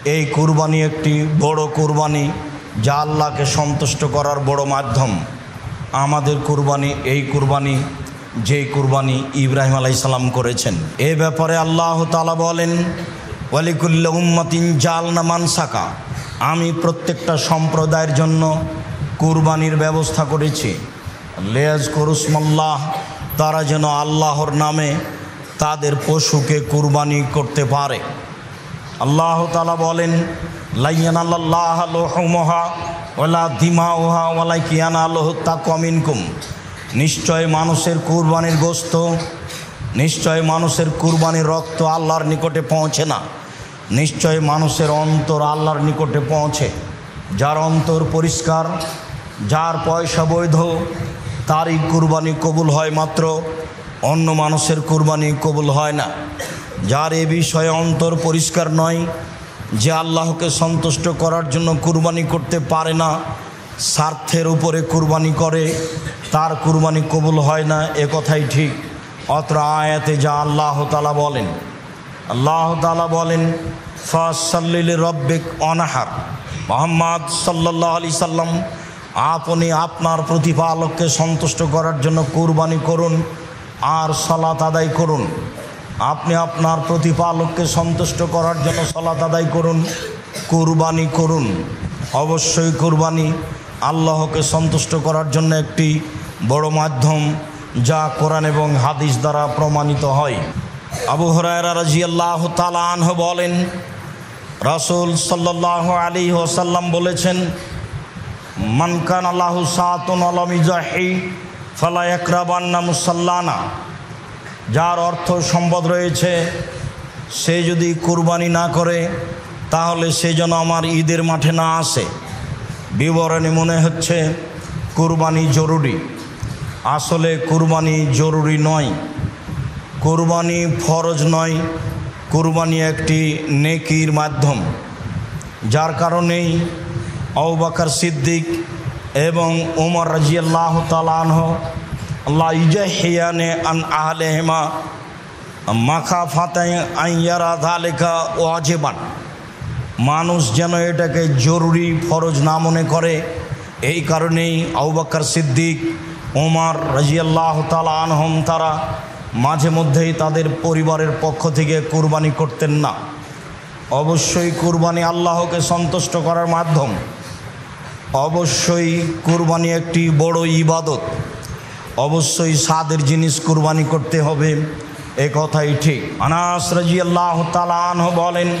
এই কুরবানি একটি বড় কুরবানি, যা আল্লাহকে সন্তুষ্ট করার বড় মাধ্যম। আমাদের কুরবানি এই কুরবানি, যে কুরবানি ইব্রাহিম আলাইহিস সালাম করেছেন। এ ব্যাপারে আল্লাহ তাআলা বলেন, ওয়ালিকুল্লি উম্মাতিন জাআলনা মানসাকা, আমি প্রত্যেকটা সম্প্রদায়ের জন্য কুরবানির ব্যবস্থা করেছি। লিয়াযকুরু ইসমাল্লাহ, তারা যেন আল্লাহর নামে তাদের পশুকে কুরবানি করতে পারে। আল্লাহ তাআলা বলেন, লা ইয়ানাল্লাহু লুহুমুহা ওয়ালা দিমাউহা ওয়ালাকিন ইয়ানালুহু তাকওয়া মিনকুম, নিশ্চয় মানুষের কুরবানির গোশত, নিশ্চয় মানুষের কুরবানির রক্ত আল্লাহর নিকটে পৌঁছে না, নিশ্চয় মানুষের অন্তর আল্লাহর নিকটে পৌঁছে। যার অন্তর পরিষ্কার, যার পয়সা বৈধ, তারই কুরবানি কবুল হয় মাত্র, অন্য মানুষের কুরবানি কবুল হয় না। যার এ বিষয়ে অন্তর পরিষ্কার নয়, যে আল্লাহকে সন্তুষ্ট করার জন্য কুরবানি করতে পারে না, স্বার্থের উপরে কুরবানি করে, তার কুরবানি কবুল হয় না, এ কথাই ঠিক। অত্র আয়াতে যা আল্লাহ তাআলা বলেন, আল্লাহ তাআলা বলেন, ফাসাল্লি লিরাব্বিক ওয়ানহার, মুহাম্মদ সাল্লাল্লাহু আলাইহি সাল্লাম, আপনি আপনার প্রতিপালককে সন্তুষ্ট করার জন্য কুরবানি করুন আর সালাত আদায় করুন। আপনি আপনার প্রতিপালককে সন্তুষ্ট করার জন্য সালাত আদায় করুন, কুরবানি করুন। অবশ্যই কুরবানি আল্লাহকে সন্তুষ্ট করার জন্য একটি বড় মাধ্যম, যা কোরআন এবং হাদিস দ্বারা প্রমাণিত হয়। আবু হুরায়রা রাদিয়াল্লাহু তাআলা আনহু বলেন, রাসূল সাল্লাল্লাহু আলাইহি ওয়াসাল্লাম বলেছেন, মান কানা লাহু সাআতুন ওয়া লাম ইজাহি ফালা ইয়াকরাবান্না মুসাল্লানা, যার অর্থ সম্পদ রয়েছে, সে যদি কুরবানি না করে তাহলে সে যেন আমার ঈদের মাঠে না আসে। বিবরণে মনে হচ্ছে কুরবানি জরুরি। আসলে কুরবানি জরুরি নয়, কুরবানি ফরজ নয়, কুরবানি একটি নেকির মাধ্যম। যার কারণেই আবু বকর সিদ্দিক এবং ওমর রাদিয়াল্লাহু তাআলা আনহু লা ইজাহিয়ানে আন আহলিহিমা মাখাফাতান আন ইয়ারা যালিকা ওয়াজিবান, মানুষ যেন এটাকে জরুরি ফরজ না মনে করে, এই কারণেই আবু বকর সিদ্দিক, ওমর রাদিয়াল্লাহু তাআলা আনহুম তারা মাঝে মধ্যেই তাদের পরিবারের পক্ষ থেকে কুরবানি করতেন না। অবশ্যই কুরবানি আল্লাহকে সন্তুষ্ট করার মাধ্যম, অবশ্যই কুরবানি একটি বড় ইবাদত, অবশ্যই স্বাদের জিনিস কুরবানি করতে হবে, এ কথাই ঠিক। আনাস রাদিয়াল্লাহু তাআলা আনহু বলেন,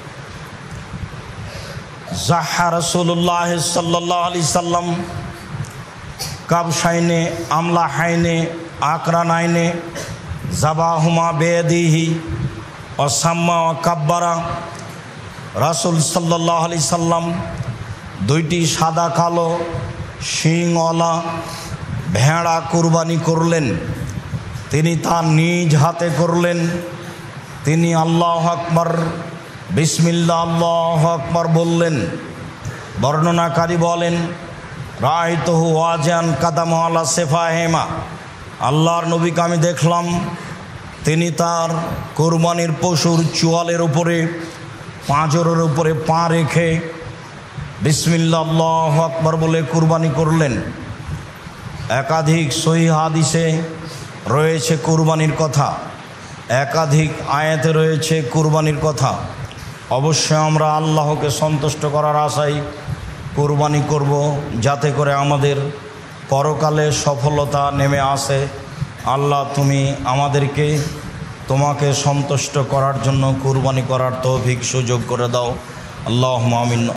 জাহা রাসূলুল্লাহ সাল্লাল্লাহু আলাইহি সাল্লাম কাবশাইনে আমলাহাইনে আকরানাইনে জাবাহুমা বেদিহি ওয়া সাম্মা ওয়া কাব্বারা, রাসূল সাল্লাল্লাহু আলাইহি সাল্লাম দুইটি সাদা কালো শিংওয়ালা ভেড়া কুরবানি করলেন। তিনি তা নিজ হাতে করলেন। তিনি আল্লাহু আকবার, বিসমিল্লাহ আল্লাহু আকবার বললেন। বর্ণনাকারী বলেন, রাআইতুহু ওয়াজিআন কাদামু আলা সিফাহিমা, আল্লাহর নবীকে আমি দেখলাম, তিনি তার কুরবানির পশুর চোয়ালের উপরে, পাঁজরের উপরে পা রেখে বিসমিল্লাহ আল্লাহু আকবার বলে কুরবানি করলেন। একাধিক সহিহ হাদিসে রয়েছে কুরবানির কথা, একাধিক আয়াতে রয়েছে কুরবানির কথা। অবশ্যই আমরা আল্লাহকে সন্তুষ্ট করার আশায় কুরবানি করব, যাতে করে আমাদের পরকালে সফলতা নেমে আসে। আল্লাহ, তুমি আমাদেরকে তোমাকে সন্তুষ্ট করার জন্য কুরবানি করার তৌফিক সুযোগ করে দাও। আল্লাহুম্মা আমিন।